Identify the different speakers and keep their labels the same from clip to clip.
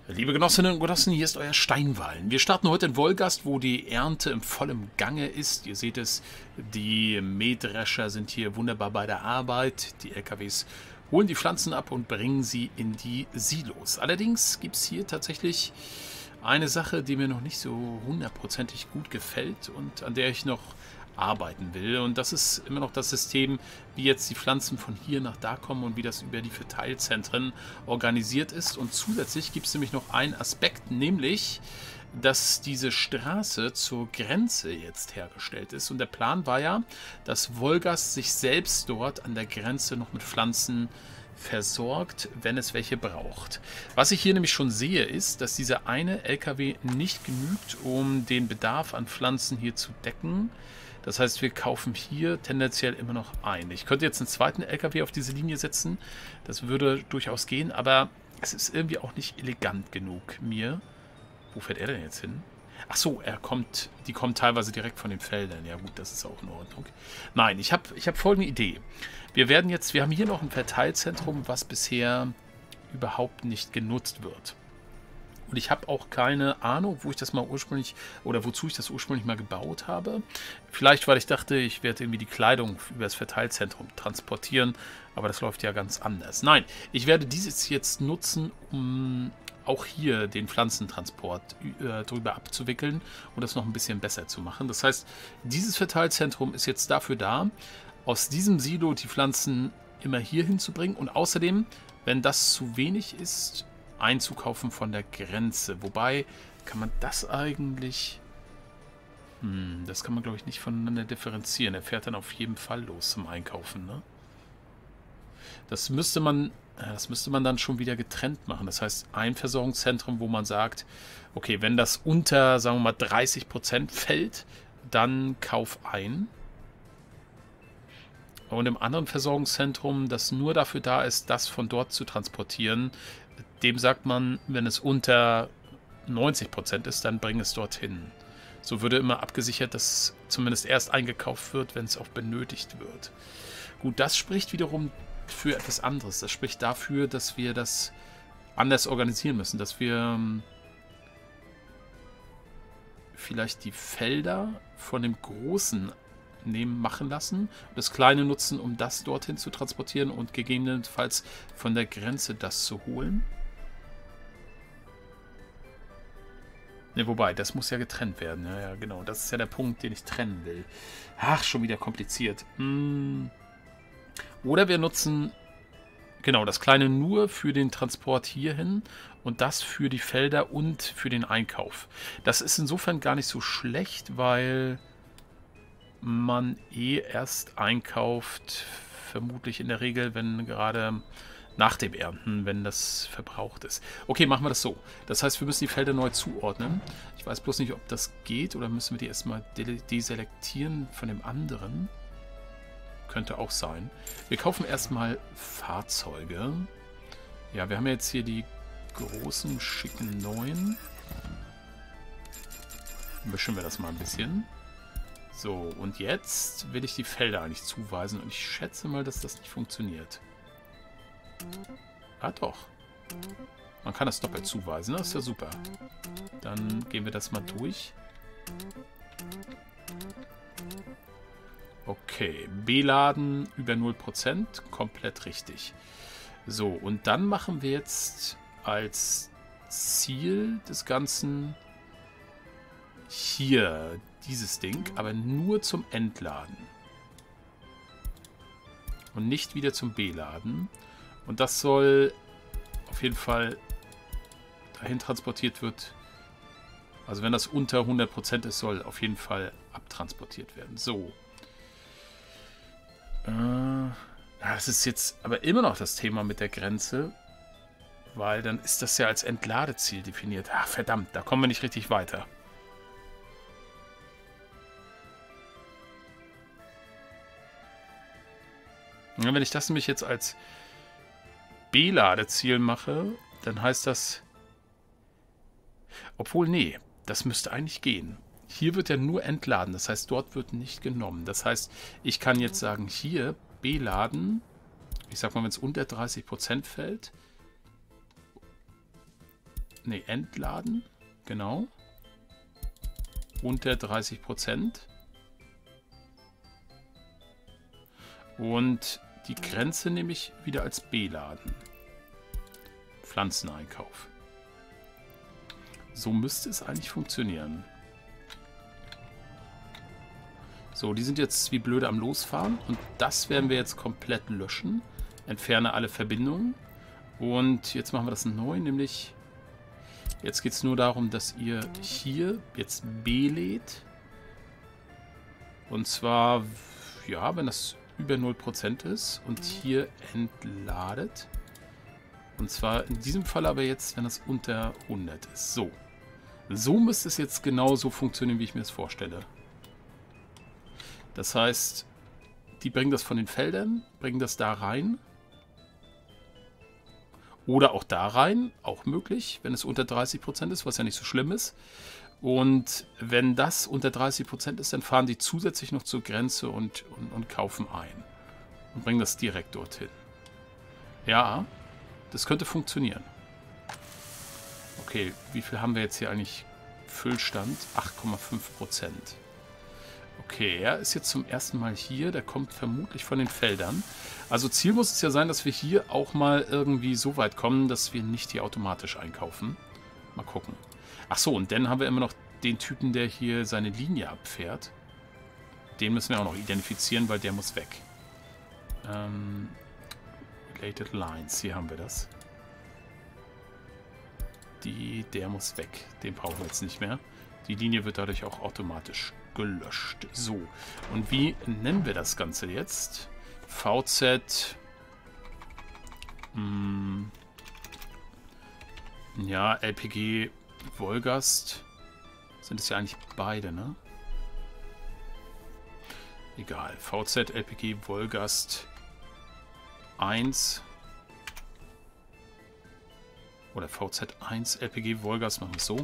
Speaker 1: Liebe Genossinnen und Genossen, hier ist euer Steinwallen. Wir starten heute in Wolgast, wo die Ernte im vollen Gange ist. Ihr seht es, die Mähdrescher sind hier wunderbar bei der Arbeit. Die LKWs holen die Pflanzen ab und bringen sie in die Silos. Allerdings gibt es hier tatsächlich eine Sache, die mir noch nicht so hundertprozentig gut gefällt und an der ich noch arbeiten will. Und das ist immer noch das System, wie jetzt die Pflanzen von hier nach da kommen und wie das über die Verteilzentren organisiert ist. Und zusätzlich gibt es nämlich noch einen Aspekt, nämlich, dass diese Straße zur Grenze jetzt hergestellt ist. Und der Plan war ja, dass Wolgast sich selbst dort an der Grenze noch mit Pflanzen versorgt, wenn es welche braucht. Was ich hier nämlich schon sehe, ist, dass dieser eine LKW nicht genügt, um den Bedarf an Pflanzen hier zu decken. Das heißt, wir kaufen hier tendenziell immer noch ein. Ich könnte jetzt einen zweiten LKW auf diese Linie setzen. Das würde durchaus gehen, aber es ist irgendwie auch nicht elegant genug mir. Wo fährt er denn jetzt hin? Ach so, die kommen teilweise direkt von den Feldern. Ja gut, das ist auch in Ordnung. Nein, ich hab folgende Idee. Wir haben hier noch ein Verteilzentrum, was bisher überhaupt nicht genutzt wird. Und ich habe auch keine Ahnung, wo ich das mal ursprünglich oder wozu ich das ursprünglich mal gebaut habe. Vielleicht, weil ich dachte, ich werde irgendwie die Kleidung über das Verteilzentrum transportieren, aber das läuft ja ganz anders. Nein, ich werde dieses jetzt nutzen, um auch hier den Pflanzentransport drüber abzuwickeln und das noch ein bisschen besser zu machen. Das heißt, dieses Verteilzentrum ist jetzt dafür da, aus diesem Silo die Pflanzen immer hier hinzubringen und außerdem, wenn das zu wenig ist, einzukaufen von der Grenze. Wobei, kann man das eigentlich... das kann man, glaube ich, nicht voneinander differenzieren. Er fährt dann auf jeden Fall los zum Einkaufen, ne? Das müsste man dann schon wieder getrennt machen. Das heißt, ein Versorgungszentrum, wo man sagt, okay, wenn das unter, sagen wir mal, 30% fällt, dann kauf ein. Und im anderen Versorgungszentrum, das nur dafür da ist, das von dort zu transportieren, dem sagt man, wenn es unter 90% ist, dann bring es dorthin. So würde immer abgesichert, dass zumindest erst eingekauft wird, wenn es auch benötigt wird. Gut, das spricht wiederum für etwas anderes. Das spricht dafür, dass wir das anders organisieren müssen. Dass wir vielleicht die Felder von dem Großen machen lassen, das Kleine nutzen, um das dorthin zu transportieren und gegebenenfalls von der Grenze das zu holen. Ne, wobei, das muss ja getrennt werden. Ja, genau, das ist ja der Punkt, den ich trennen will. Ach, schon wieder kompliziert. Oder wir nutzen, genau, das Kleine nur für den Transport hierhin und das für die Felder und für den Einkauf. Das ist insofern gar nicht so schlecht, weil man erst einkauft, vermutlich in der Regel, wenn gerade nach dem Ernten, wenn das verbraucht ist. Okay, machen wir das so. Das heißt, wir müssen die Felder neu zuordnen. Ich weiß bloß nicht, ob das geht oder müssen wir die erstmal deselektieren von dem anderen. Könnte auch sein. Wir kaufen erstmal Fahrzeuge. Ja, wir haben jetzt hier die großen, schicken neuen. Mischen wir das mal ein bisschen. So, und jetzt will ich die Felder eigentlich zuweisen und ich schätze mal, dass das nicht funktioniert. Ah, doch. Man kann das doppelt zuweisen, das ist ja super. Dann gehen wir das mal durch. Okay, B-Laden über 0%, komplett richtig. So, und dann machen wir jetzt als Ziel des Ganzen hier dieses Ding, aber nur zum Entladen. Und nicht wieder zum B-Laden. Und das soll auf jeden Fall dahin transportiert wird. Also wenn das unter 100% ist, soll auf jeden Fall abtransportiert werden. So. Das ist jetzt aber immer noch das Thema mit der Grenze. Weil dann ist das ja als Entladeziel definiert. Ach, verdammt, da kommen wir nicht richtig weiter. Ja, wenn ich das nämlich jetzt als B-Ladeziel mache, dann heißt das... Obwohl, nee, das müsste eigentlich gehen. Hier wird ja nur entladen, das heißt, dort wird nicht genommen. Das heißt, ich kann jetzt sagen, hier B-Laden, ich sag mal, wenn es unter 30% fällt, Ne, entladen. Genau. Unter 30%. Und die Grenze nehme ich wieder als beladen. Pflanzeneinkauf. So müsste es eigentlich funktionieren. So, die sind jetzt wie blöde am Losfahren. Und das werden wir jetzt komplett löschen. Entferne alle Verbindungen. Und jetzt machen wir das neu, nämlich... Jetzt geht es nur darum, dass ihr hier jetzt belädt. Und zwar, ja, wenn das über 0% ist. Und hier entladet. Und zwar in diesem Fall aber jetzt, wenn das unter 100 ist. So. So müsste es jetzt genauso funktionieren, wie ich mir das vorstelle. Das heißt, die bringen das von den Feldern, bringen das da rein. Oder auch da rein, auch möglich, wenn es unter 30% ist, was ja nicht so schlimm ist. Und wenn das unter 30% ist, dann fahren die zusätzlich noch zur Grenze und kaufen ein. Und bringen das direkt dorthin. Ja, das könnte funktionieren. Okay, wie viel haben wir jetzt hier eigentlich? Füllstand 8,5%. Okay, er ist jetzt zum ersten Mal hier. Der kommt vermutlich von den Feldern. Also Ziel muss es ja sein, dass wir hier auch mal irgendwie so weit kommen, dass wir nicht hier automatisch einkaufen. Mal gucken. Ach so, und dann haben wir immer noch den Typen, der hier seine Linie abfährt. Den müssen wir auch noch identifizieren, weil der muss weg. Related Lines, hier haben wir das. Der muss weg. Den brauchen wir jetzt nicht mehr. Die Linie wird dadurch auch automatisch gelöscht. So, und wie nennen wir das Ganze jetzt? VZ. Ja, LPG Wolgast. Sind es ja eigentlich beide, ne? Egal. VZ LPG Wolgast 1. Oder VZ1 LPG Wolgast, machen wir es so.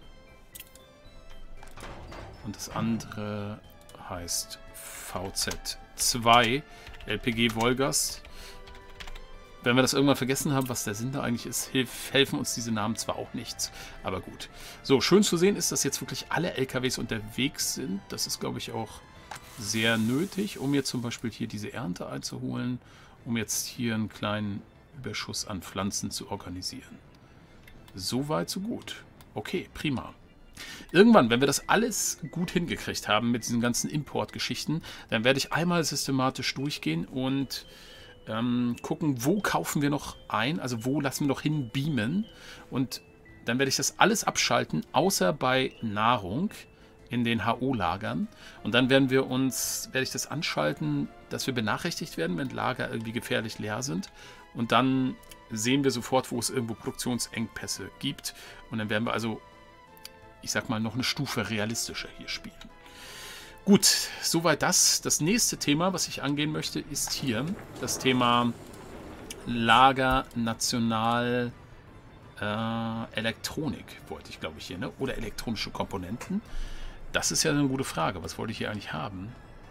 Speaker 1: Und das andere heißt VZ2 LPG Wolgast. Wenn wir das irgendwann vergessen haben, was der Sinn da eigentlich ist, helfen uns diese Namen zwar auch nichts, aber gut. So, schön zu sehen ist, dass jetzt wirklich alle LKWs unterwegs sind. Das ist, glaube ich, auch sehr nötig, um jetzt zum Beispiel hier diese Ernte einzuholen, um jetzt hier einen kleinen Überschuss an Pflanzen zu organisieren. So weit, so gut. Okay, prima. Irgendwann, wenn wir das alles gut hingekriegt haben mit diesen ganzen Importgeschichten, dann werde ich einmal systematisch durchgehen und gucken, wo kaufen wir noch ein, also wo lassen wir noch hin beamen. Und dann werde ich das alles abschalten, außer bei Nahrung in den HO-Lagern. Und dann werde ich das anschalten, dass wir benachrichtigt werden, wenn Lager irgendwie gefährlich leer sind. Und dann sehen wir sofort, wo es irgendwo Produktionsengpässe gibt. Und dann werden wir also, ich sag mal, noch eine Stufe realistischer hier spielen. Gut, soweit das. Das nächste Thema, was ich angehen möchte, ist hier das Thema Lager National Elektronik, wollte ich, glaube ich, hier, ne? Oder elektronische Komponenten. Das ist ja eine gute Frage. Was wollte ich hier eigentlich haben?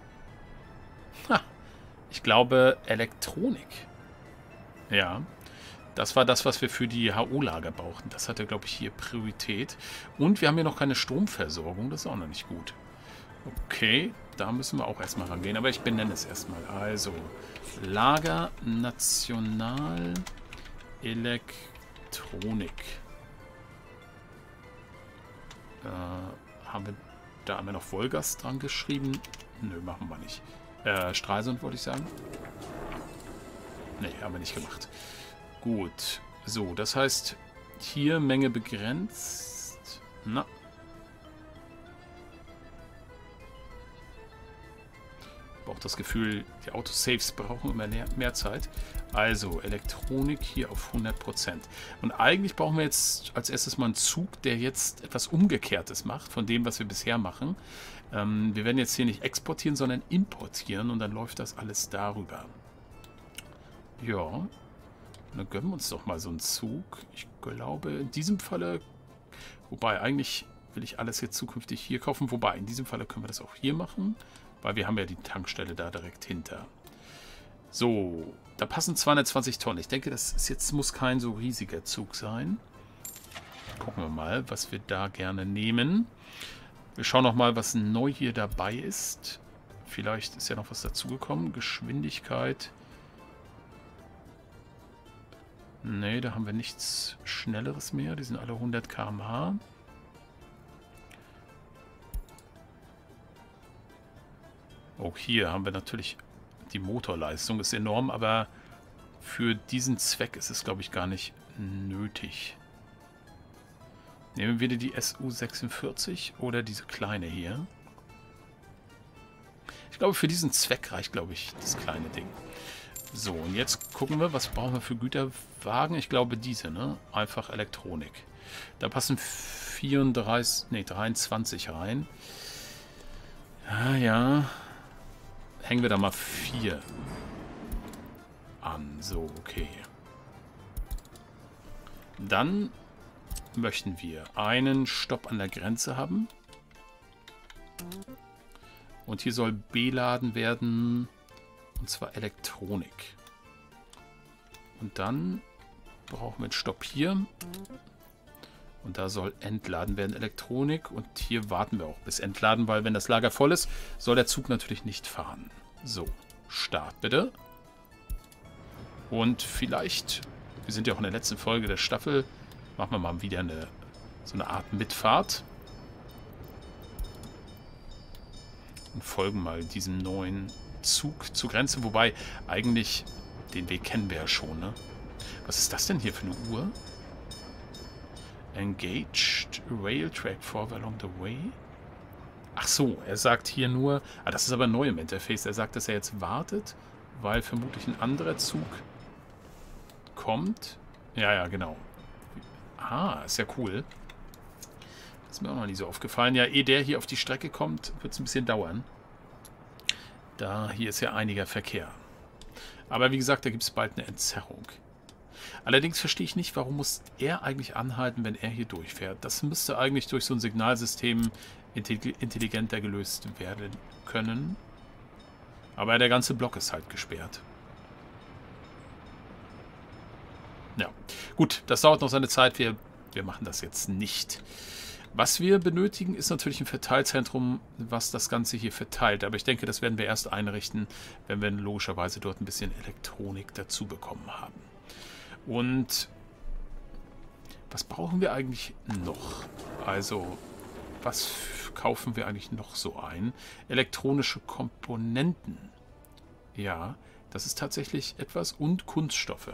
Speaker 1: Ich glaube, Elektronik. Ja, das war das, was wir für die HO-Lager brauchten. Das hatte, glaube ich, hier Priorität. Und wir haben hier noch keine Stromversorgung. Das ist auch noch nicht gut. Okay, da müssen wir auch erstmal rangehen. Aber ich benenne es erstmal. Also, Lager National Elektronik. Da haben wir noch Wolgast dran geschrieben. Nö, machen wir nicht. Stralsund wollte ich sagen. Ne, haben wir nicht gemacht. Gut. So, das heißt, hier Menge begrenzt. Na. Ich habe auch das Gefühl, die Autosaves brauchen immer mehr Zeit. Also, Elektronik hier auf 100%. Und eigentlich brauchen wir jetzt als erstes mal einen Zug, der jetzt etwas Umgekehrtes macht von dem, was wir bisher machen. Wir werden jetzt hier nicht exportieren, sondern importieren und dann läuft das alles darüber. Ja, dann gönnen wir uns doch mal so einen Zug. Ich glaube, in diesem Falle, wobei eigentlich will ich alles jetzt zukünftig hier kaufen, wobei in diesem Falle können wir das auch hier machen, weil wir haben ja die Tankstelle da direkt hinter. So, da passen 220 Tonnen. Ich denke, das ist jetzt, muss kein so riesiger Zug sein. Gucken wir mal, was wir da gerne nehmen. Wir schauen noch mal, was neu hier dabei ist. Vielleicht ist ja noch was dazugekommen. Geschwindigkeit. Ne, da haben wir nichts Schnelleres mehr. Die sind alle 100 km/h. Auch hier haben wir natürlich... Die Motorleistung ist enorm, aber für diesen Zweck ist es, glaube ich, gar nicht nötig. Nehmen wir die SU46 oder diese kleine hier. Ich glaube, für diesen Zweck reicht, glaube ich, das kleine Ding. So, und jetzt gucken wir, was brauchen wir für Güterwagen? Ich glaube, diese, ne? Einfach Elektronik. Da passen 23 rein. Ja, ja. Hängen wir da mal 4 an. So, okay. Dann möchten wir einen Stopp an der Grenze haben. Und hier soll beladen werden, und zwar Elektronik. Und dann brauchen wir einen Stopp hier. Und da soll entladen werden Elektronik. Und hier warten wir auch bis entladen, weil wenn das Lager voll ist, soll der Zug natürlich nicht fahren. So, Start bitte. Und vielleicht, wir sind ja auch in der letzten Folge der Staffel, machen wir mal wieder so eine Art Mitfahrt. Und folgen mal diesem neuen Zug zur Grenze. Wobei, eigentlich, den Weg kennen wir ja schon, ne? Was ist das denn hier für eine Uhr? Engaged Rail Track forward along the way. Ach so, er sagt hier nur... Ah, das ist aber neu im Interface. Er sagt, dass er jetzt wartet, weil vermutlich ein anderer Zug kommt. Ja, ja, genau. Ah, ist ja cool. Das ist mir auch noch nie so aufgefallen. Ja, ehe der hier auf die Strecke kommt, wird es ein bisschen dauern. Da hier ist ja einiger Verkehr. Aber wie gesagt, da gibt es bald eine Entzerrung. Allerdings verstehe ich nicht, warum muss er eigentlich anhalten, wenn er hier durchfährt. Das müsste eigentlich durch so ein Signalsystem intelligenter gelöst werden können. Aber der ganze Block ist halt gesperrt. Ja, gut, das dauert noch seine Zeit. Wir machen das jetzt nicht. Was wir benötigen, ist natürlich ein Verteilzentrum, was das Ganze hier verteilt. Aber ich denke, das werden wir erst einrichten, wenn wir logischerweise dort ein bisschen Elektronik dazu bekommen haben. Und was brauchen wir eigentlich noch? Also, was kaufen wir eigentlich noch so ein? Elektronische Komponenten. Ja, das ist tatsächlich etwas. Und Kunststoffe.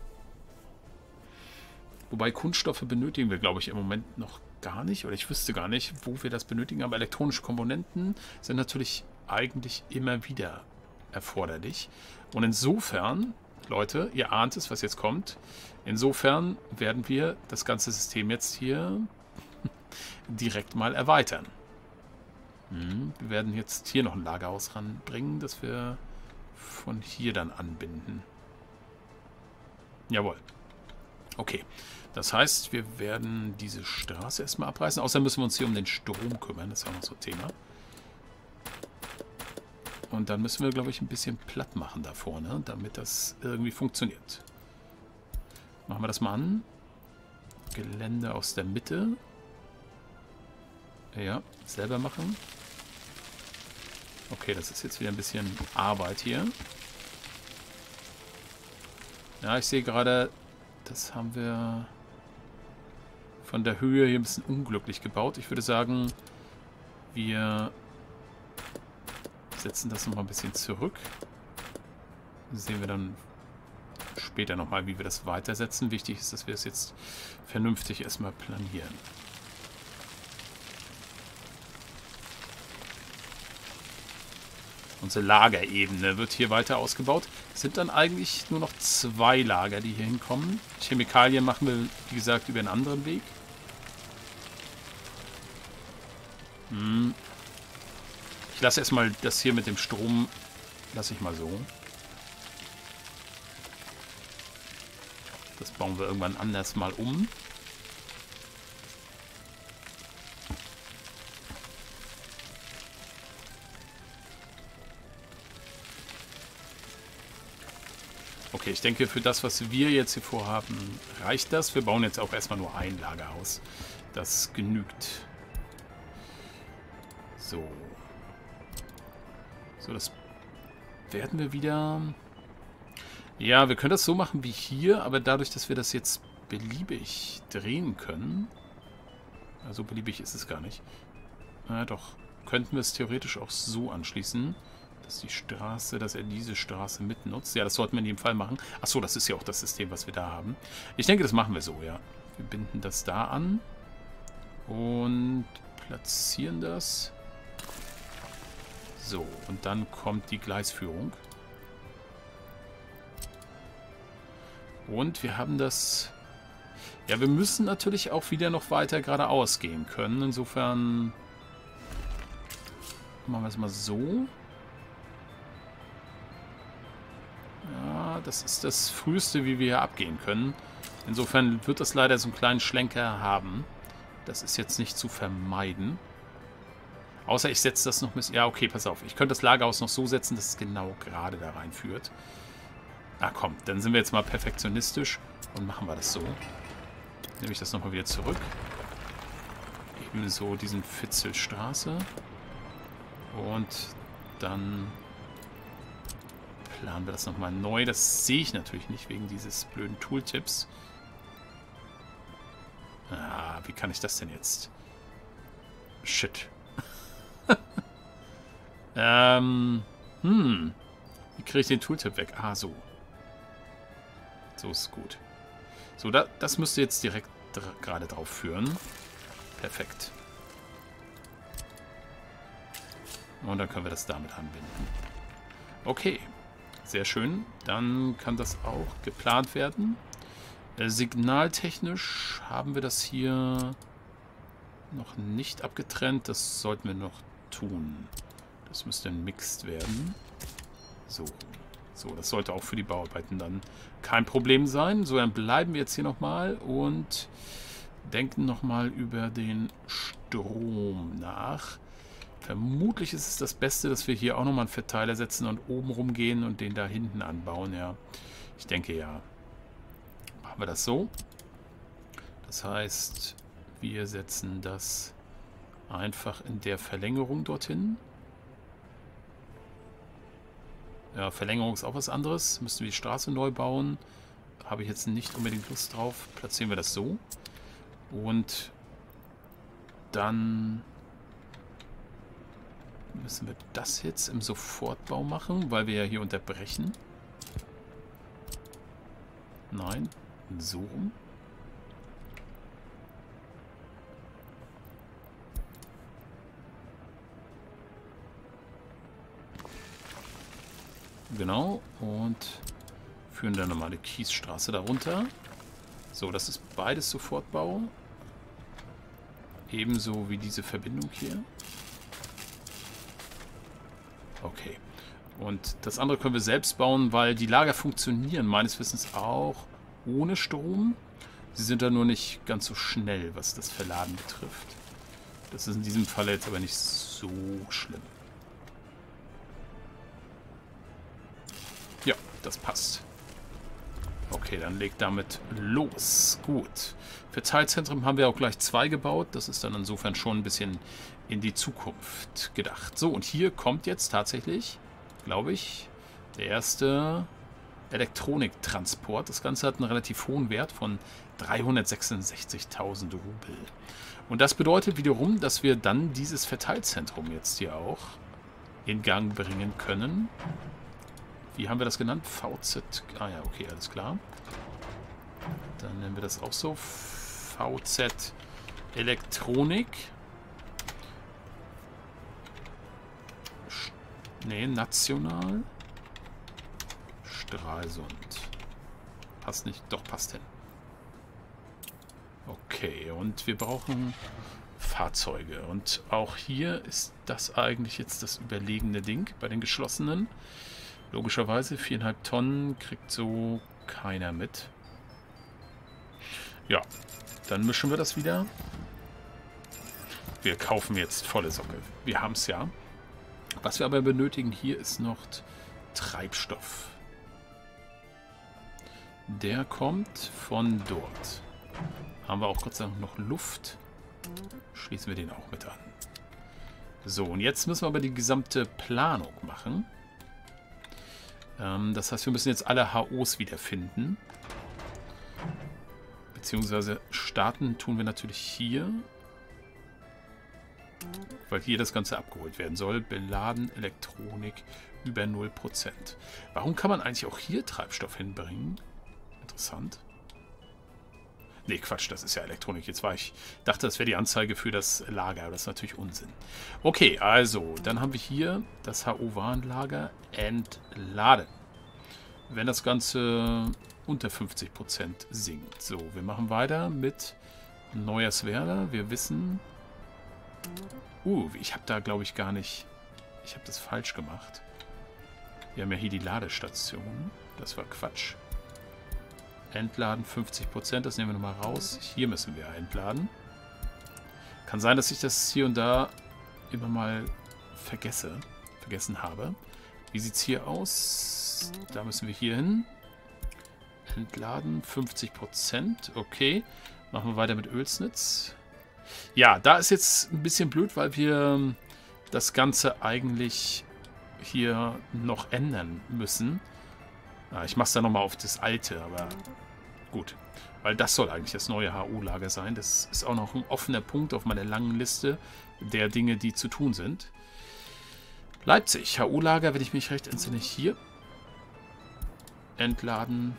Speaker 1: Wobei Kunststoffe benötigen wir, glaube ich, im Moment noch gar nicht. Oder ich wüsste gar nicht, wo wir das benötigen. Aber elektronische Komponenten sind natürlich eigentlich immer wieder erforderlich. Und insofern... Leute, ihr ahnt es, was jetzt kommt. Insofern werden wir das ganze System jetzt hier direkt mal erweitern. Wir werden jetzt hier noch ein Lagerhaus ranbringen, das wir von hier dann anbinden. Jawohl. Okay. Das heißt, wir werden diese Straße erstmal abreißen. Außerdem müssen wir uns hier um den Strom kümmern. Das ist auch noch so ein Thema. Und dann müssen wir, glaube ich, ein bisschen platt machen da vorne, damit das irgendwie funktioniert. Machen wir das mal an. Gelände aus der Mitte. Ja, selber machen. Okay, das ist jetzt wieder ein bisschen Arbeit hier. Ja, ich sehe gerade, das haben wir von der Höhe hier ein bisschen unglücklich gebaut. Ich würde sagen, wir... setzen das nochmal ein bisschen zurück. Sehen wir dann später nochmal, wie wir das weitersetzen. Wichtig ist, dass wir es jetzt vernünftig erstmal planieren. Unsere Lagerebene wird hier weiter ausgebaut. Es sind dann eigentlich nur noch 2 Lager, die hier hinkommen. Chemikalien machen wir, wie gesagt, über einen anderen Weg. Ich lasse erstmal das hier mit dem Strom, lasse ich mal so. Das bauen wir irgendwann anders mal um. Okay, ich denke, für das, was wir jetzt hier vorhaben, reicht das. Wir bauen jetzt auch erstmal nur ein Lagerhaus. Das genügt. So. So, das werden wir wieder... Ja, wir können das so machen wie hier, aber dadurch, dass wir das jetzt beliebig drehen können... Also beliebig ist es gar nicht. Na doch, könnten wir es theoretisch auch so anschließen, dass die Straße, dass er diese Straße mitnutzt. Ja, das sollten wir in jedem Fall machen. Achso, das ist ja auch das System, was wir da haben. Ich denke, das machen wir so, ja. Wir binden das da an und platzieren das. So, und dann kommt die Gleisführung. Und wir haben das... Ja, wir müssen natürlich auch wieder noch weiter geradeaus gehen können. Insofern machen wir es mal so. Ja, das ist das Früheste, wie wir hier abgehen können. Insofern wird das leider so einen kleinen Schlenker haben. Das ist jetzt nicht zu vermeiden. Außer ich setze das noch... Ja, okay, pass auf. Ich könnte das Lagerhaus noch so setzen, dass es genau gerade da reinführt. Ah, komm. Dann sind wir jetzt mal perfektionistisch und machen wir das so. Nehme ich das nochmal wieder zurück. Ebenso diesen Fitzelstraße. Und dann planen wir das nochmal neu. Das sehe ich natürlich nicht wegen dieses blöden Tooltips. Ah, wie kann ich das denn jetzt? Shit. Wie kriege ich den Tooltip weg? Ah, so. So ist gut. So, das müsste jetzt direkt gerade drauf führen. Perfekt. Und dann können wir das damit anbinden. Okay. Sehr schön. Dann kann das auch geplant werden. Signaltechnisch haben wir das hier noch nicht abgetrennt. Das sollten wir noch tun. Das müsste ein Mixed werden. So. So, das sollte auch für die Bauarbeiten dann kein Problem sein. So, dann bleiben wir jetzt hier nochmal und denken nochmal über den Strom nach. Vermutlich ist es das Beste, dass wir hier auch nochmal einen Verteiler setzen und oben rumgehen und den da hinten anbauen, ja. Ich denke, ja. Machen wir das so. Das heißt, wir setzen das einfach in der Verlängerung dorthin. Ja, Verlängerung ist auch was anderes. Müssen wir die Straße neu bauen. Habe ich jetzt nicht unbedingt Lust drauf. Platzieren wir das so. Und dann müssen wir das jetzt im Sofortbau machen, weil wir ja hier unterbrechen. Nein, so rum. Genau, und führen dann nochmal eine Kiesstraße darunter. So, das ist beides Sofortbau. Ebenso wie diese Verbindung hier. Okay. Und das andere können wir selbst bauen, weil die Lager funktionieren meines Wissens auch ohne Strom. Sie sind da nur nicht ganz so schnell, was das Verladen betrifft. Das ist in diesem Fall jetzt aber nicht so schlimm. Ja, das passt. Okay, dann legt damit los. Gut. Für Teilzentrum haben wir auch gleich 2 gebaut. Das ist dann insofern schon ein bisschen in die Zukunft gedacht. So, und hier kommt jetzt tatsächlich, glaube ich, der erste Elektroniktransport. Das Ganze hat einen relativ hohen Wert von 366.000 Rubel. Und das bedeutet wiederum, dass wir dann dieses Verteilzentrum jetzt hier auch in Gang bringen können. Wie haben wir das genannt? VZ. Ah ja, okay, alles klar. Dann nennen wir das auch so. VZ Elektronik. Ne, national. Stralsund. Passt nicht. Doch, passt hin. Okay, und wir brauchen Fahrzeuge. Und auch hier ist das eigentlich jetzt das überlegene Ding bei den geschlossenen. Logischerweise 4,5 Tonnen kriegt so keiner mit. Ja, dann mischen wir das wieder. Wir kaufen jetzt volle Socke. Wir haben es ja. Was wir aber benötigen hier ist noch Treibstoff. Der kommt von dort. Haben wir auch Gott sei Dank noch Luft. Schließen wir den auch mit an. So, und jetzt müssen wir aber die gesamte Planung machen. Das heißt, wir müssen jetzt alle HOs wiederfinden. Beziehungsweise starten tun wir natürlich hier. Weil hier das Ganze abgeholt werden soll. Beladen Elektronik über 0%. Warum kann man eigentlich auch hier Treibstoff hinbringen? Interessant. Nee, Quatsch, das ist ja Elektronik. Jetzt dachte, das wäre die Anzeige für das Lager, aber das ist natürlich Unsinn. Okay, also, dann haben wir hier das HO-Warenlager entladen. Wenn das Ganze unter 50% sinkt. So, wir machen weiter mit Neuerswerda. Wir wissen... ich habe da, glaube ich, gar nicht... Ich habe das falsch gemacht. Wir haben ja hier die Ladestation. Das war Quatsch. Entladen 50%, das nehmen wir nochmal raus. Hier müssen wir entladen. Kann sein, dass ich das hier und da immer mal vergessen habe. Wie sieht es hier aus? Da müssen wir hier hin. Entladen 50%, okay. Machen wir weiter mit Oelsnitz. Ja, da ist jetzt ein bisschen blöd, weil wir das Ganze eigentlich hier noch ändern müssen. Ich mache es dann nochmal auf das alte, aber gut. Weil das soll eigentlich das neue HO-Lager sein. Das ist auch noch ein offener Punkt auf meiner langen Liste der Dinge, die zu tun sind. Leipzig, HO-Lager, wenn ich mich recht entsinne, hier. Entladen.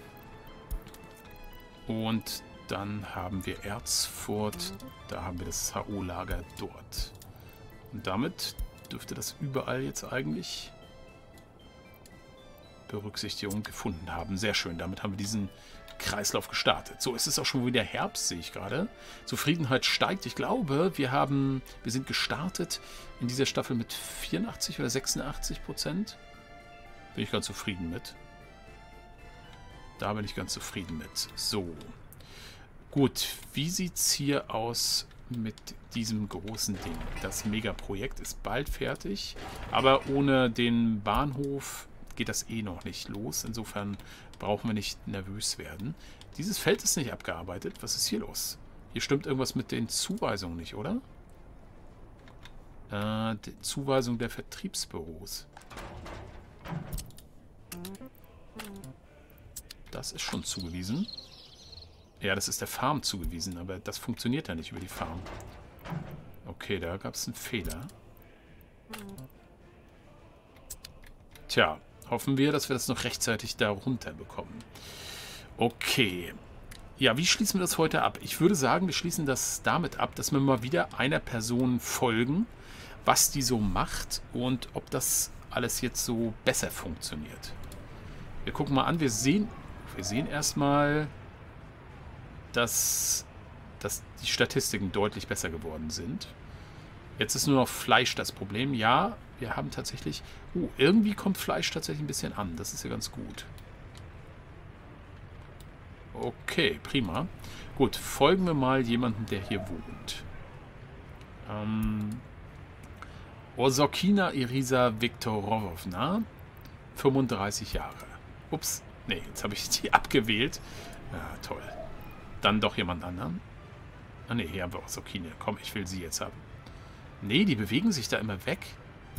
Speaker 1: Und dann haben wir Erzfurt. Da haben wir das HO-Lager dort. Und damit dürfte das überall jetzt eigentlich... Berücksichtigung gefunden haben. Sehr schön. Damit haben wir diesen Kreislauf gestartet. So, es ist auch schon wieder Herbst, sehe ich gerade. Zufriedenheit steigt. Ich glaube, wir sind gestartet in dieser Staffel mit 84 oder 86%. Bin ich ganz zufrieden mit. Da bin ich ganz zufrieden mit. So. Gut, wie sieht es hier aus mit diesem großen Ding? Das Megaprojekt ist bald fertig, aber ohne den Bahnhof geht das eh noch nicht los. Insofern brauchen wir nicht nervös werden. Dieses Feld ist nicht abgearbeitet. Was ist hier los? Hier stimmt irgendwas mit den Zuweisungen nicht, oder? Die Zuweisung der Vertriebsbüros. Das ist schon zugewiesen. Ja, das ist der Farm zugewiesen, aber das funktioniert ja nicht über die Farm. Okay, da gab es einen Fehler. Tja. Hoffen wir, dass wir das noch rechtzeitig da runter bekommen. Okay. Ja, wie schließen wir das heute ab? Ich würde sagen, wir schließen das damit ab, dass wir mal wieder einer Person folgen, was die so macht und ob das alles jetzt so besser funktioniert. Wir gucken mal an. Wir sehen erstmal, dass die Statistiken deutlich besser geworden sind. Jetzt ist nur noch Fleisch das Problem. Ja, wir haben tatsächlich... irgendwie kommt Fleisch tatsächlich ein bisschen an. Das ist ja ganz gut. Okay, prima. Gut, folgen wir mal jemandem, der hier wohnt. Osorkina Irisa Viktorovna, 35 Jahre. Ups, nee, jetzt habe ich die abgewählt. Ja, toll. Dann doch jemand anderen. Ah ne, hier haben wir Osorkina. Komm, ich will sie jetzt haben. Nee, die bewegen sich da immer weg.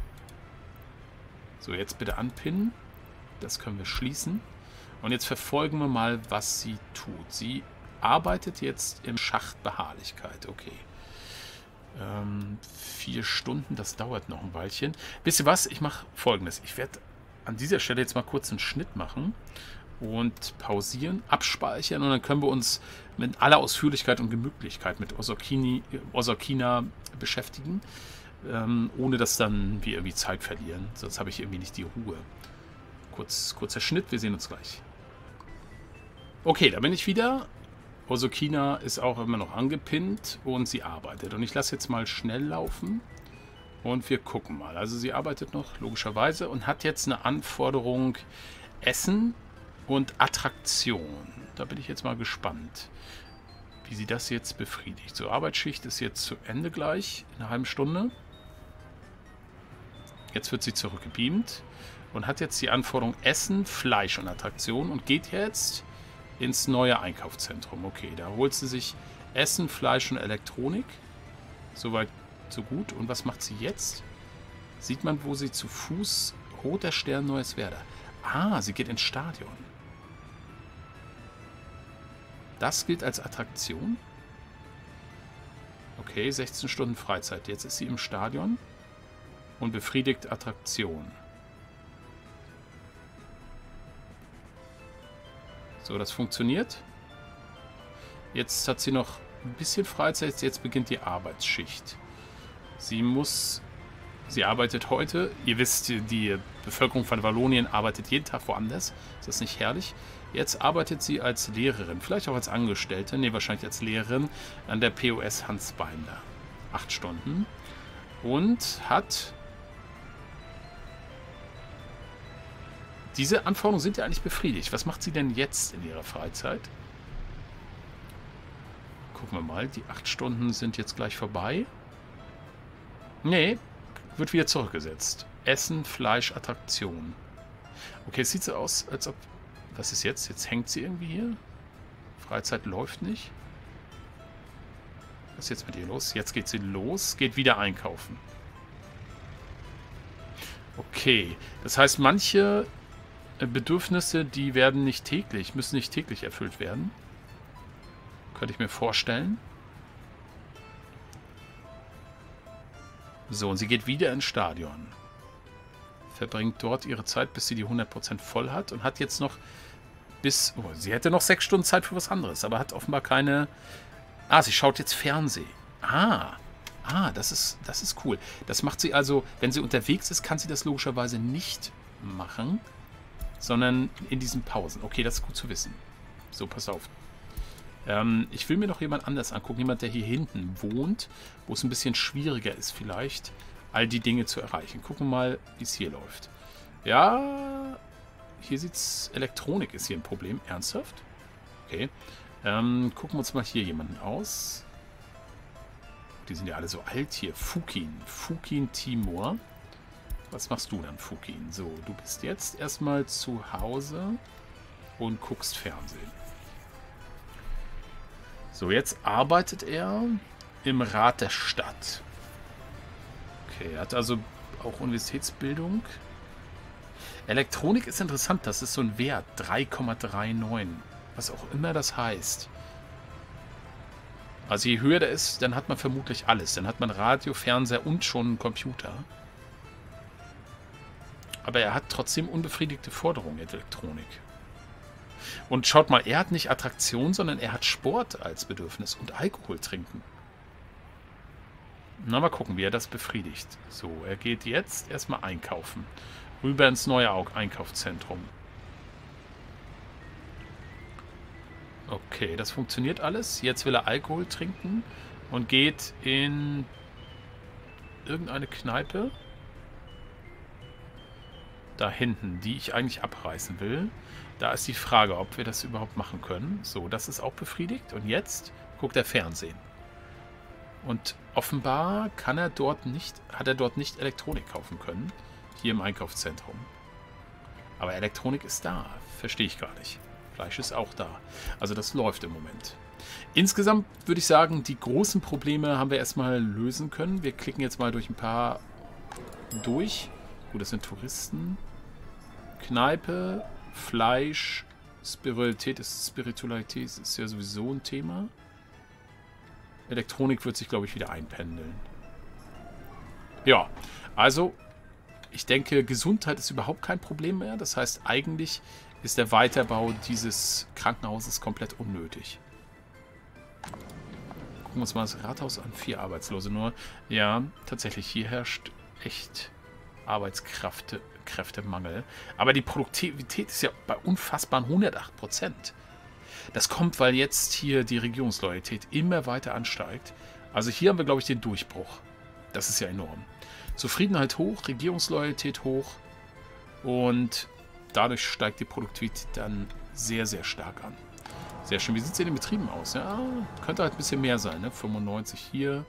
Speaker 1: So, jetzt bitte anpinnen. Das können wir schließen. Und jetzt verfolgen wir mal, was sie tut. Sie arbeitet jetzt im Schacht Beharrlichkeit. Okay. 4 Stunden, das dauert noch ein Weilchen. Wisst ihr was? Ich mache Folgendes. Ich werde an dieser Stelle jetzt mal kurz einen Schnitt machen und pausieren, abspeichern und dann können wir uns mit aller Ausführlichkeit und Gemütlichkeit mit Osorkina beschäftigen, ohne dass dann wir irgendwie Zeit verlieren. Sonst habe ich irgendwie nicht die Ruhe. Kurzer Schnitt, wir sehen uns gleich. Okay, da bin ich wieder. Osorkina ist auch immer noch angepinnt und sie arbeitet. Und ich lasse jetzt mal schnell laufen und wir gucken mal. Also sie arbeitet noch, logischerweise, und hat jetzt eine Anforderung Essen und Attraktion. Da bin ich jetzt mal gespannt, wie sie das jetzt befriedigt. So, Arbeitsschicht ist jetzt zu Ende gleich, in einer halben Stunde. Jetzt wird sie zurückgebeamt und hat jetzt die Anforderung Essen, Fleisch und Attraktion und geht jetzt ins neue Einkaufszentrum. Okay, da holt sie sich Essen, Fleisch und Elektronik. Soweit, so gut. Und was macht sie jetzt? Sieht man, wo sie zu Fuß... Roter Stern, Neues Werder. Ah, sie geht ins Stadion. Das gilt als Attraktion? Okay, 16 Stunden Freizeit. Jetzt ist sie im Stadion und befriedigt Attraktion. So, das funktioniert. Jetzt hat sie noch ein bisschen Freizeit. Jetzt beginnt die Arbeitsschicht. Sie arbeitet heute. Ihr wisst, die Bevölkerung von Wallonien arbeitet jeden Tag woanders. Ist das nicht herrlich? Jetzt arbeitet sie als Lehrerin, vielleicht auch als Angestellte, nee, wahrscheinlich als Lehrerin an der POS Hans Beimler. 8 Stunden. Und hat... Diese Anforderungen sind ja eigentlich befriedigt. Was macht sie denn jetzt in ihrer Freizeit? Gucken wir mal, die 8 Stunden sind jetzt gleich vorbei. Nee, wird wieder zurückgesetzt. Essen, Fleisch, Attraktion. Okay, es sieht so aus, als ob... Was ist jetzt? Jetzt hängt sie irgendwie hier. Freizeit läuft nicht. Was ist jetzt mit ihr los? Jetzt geht sie los, geht wieder einkaufen. Okay, das heißt, manche Bedürfnisse, die werden nicht täglich, müssen nicht täglich erfüllt werden. Könnte ich mir vorstellen. So, und sie geht wieder ins Stadion. Verbringt dort ihre Zeit, bis sie die 100% voll hat. Und hat jetzt noch bis... Oh, sie hätte noch 6 Stunden Zeit für was anderes. Aber hat offenbar keine... Ah, sie schaut jetzt Fernsehen. Das ist cool. Das macht sie also... Wenn sie unterwegs ist, kann sie das logischerweise nicht machen. Sondern in diesen Pausen. Okay, das ist gut zu wissen. So, pass auf. Ich will mir noch jemand anders angucken. Jemand, der hier hinten wohnt. Wo es ein bisschen schwieriger ist vielleicht, all die Dinge zu erreichen. Gucken wir mal, wie es hier läuft. Ja, hier sieht's... Elektronik ist hier ein Problem. Ernsthaft? Okay. Gucken wir uns mal hier jemanden aus. Die sind ja alle so alt hier. Fukin Timur. Was machst du dann, Fukin? So, du bist jetzt erstmal zu Hause und guckst Fernsehen. So, jetzt arbeitet er im Rat der Stadt. Okay, er hat also auch Universitätsbildung. Elektronik ist interessant, das ist so ein Wert, 3,39. Was auch immer das heißt. Also je höher der ist, dann hat man vermutlich alles. Dann hat man Radio, Fernseher und schon einen Computer. Aber er hat trotzdem unbefriedigte Forderungen in Elektronik. Und schaut mal, er hat nicht Attraktion, sondern er hat Sport als Bedürfnis und Alkohol trinken. Na, mal gucken, wie er das befriedigt. So, er geht jetzt erstmal einkaufen. Rüber ins neue Einkaufszentrum. Okay, das funktioniert alles. Jetzt will er Alkohol trinken und geht in irgendeine Kneipe. Da hinten, die ich eigentlich abreißen will. Da ist die Frage, ob wir das überhaupt machen können. So, das ist auch befriedigt. Und jetzt guckt er Fernsehen. Und offenbar hat er dort nicht Elektronik kaufen können. Hier im Einkaufszentrum. Aber Elektronik ist da. Verstehe ich gar nicht. Fleisch ist auch da. Also das läuft im Moment. Insgesamt würde ich sagen, die großen Probleme haben wir erstmal lösen können. Wir klicken jetzt mal durch ein paar durch. Gut, das sind Touristen. Kneipe, Fleisch, Spiritualität ist ja sowieso ein Thema. Elektronik wird sich, glaube ich, wieder einpendeln. Ja, also ich denke, Gesundheit ist überhaupt kein Problem mehr. Das heißt, eigentlich ist der Weiterbau dieses Krankenhauses komplett unnötig. Gucken wir uns mal das Rathaus an. 4 Arbeitslose nur. Ja, tatsächlich, hier herrscht echt Arbeitskräftemangel. Aber die Produktivität ist ja bei unfassbaren 108%. Das kommt, weil jetzt hier die Regierungsloyalität immer weiter ansteigt. Also hier haben wir, glaube ich, den Durchbruch. Das ist ja enorm. Zufriedenheit hoch, Regierungsloyalität hoch und dadurch steigt die Produktivität dann sehr, sehr stark an. Sehr schön. Wie sieht es in den Betrieben aus? Ja, könnte halt ein bisschen mehr sein. Ne? 95 hier.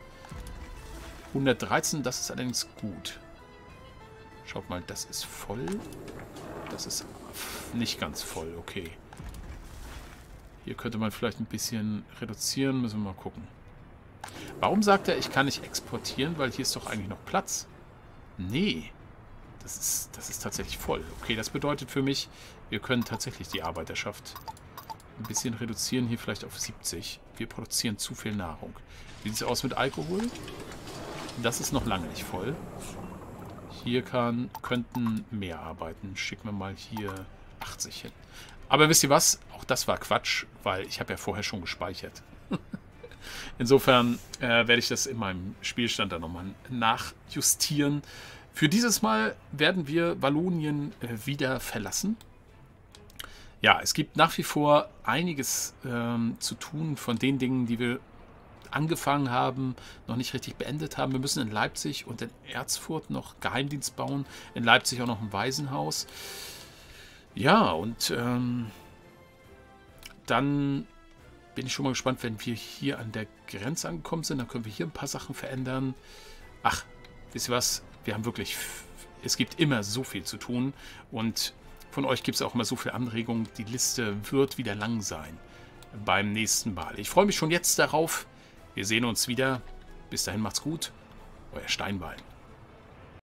Speaker 1: 113, das ist allerdings gut. Schaut mal, das ist voll. Das ist nicht ganz voll, okay. Hier könnte man vielleicht ein bisschen reduzieren. Müssen wir mal gucken. Warum sagt er, ich kann nicht exportieren? Weil hier ist doch eigentlich noch Platz. Nee. Das ist tatsächlich voll. Okay, das bedeutet für mich, wir können tatsächlich die Arbeiterschaft ein bisschen reduzieren. Hier vielleicht auf 70. Wir produzieren zu viel Nahrung. Wie sieht es aus mit Alkohol? Das ist noch lange nicht voll. Hier könnten mehr arbeiten. Schicken wir mal hier 80 hin. Aber wisst ihr was? Auch das war Quatsch, weil ich habe ja vorher schon gespeichert. Insofern werde ich das in meinem Spielstand dann nochmal nachjustieren. Für dieses Mal werden wir Wallonien wieder verlassen. Ja, es gibt nach wie vor einiges zu tun von den Dingen, die wir angefangen haben, noch nicht richtig beendet haben. Wir müssen in Leipzig und in Erfurt noch Geheimdienst bauen. In Leipzig auch noch ein Waisenhaus. Ja, und dann bin ich schon mal gespannt, wenn wir hier an der Grenze angekommen sind. Dann können wir hier ein paar Sachen verändern. Ach, wisst ihr was? Wir haben wirklich... Es gibt immer so viel zu tun. Und von euch gibt es auch immer so viele Anregungen. Die Liste wird wieder lang sein beim nächsten Mal. Ich freue mich schon jetzt darauf. Wir sehen uns wieder. Bis dahin macht's gut. Euer Steinbein.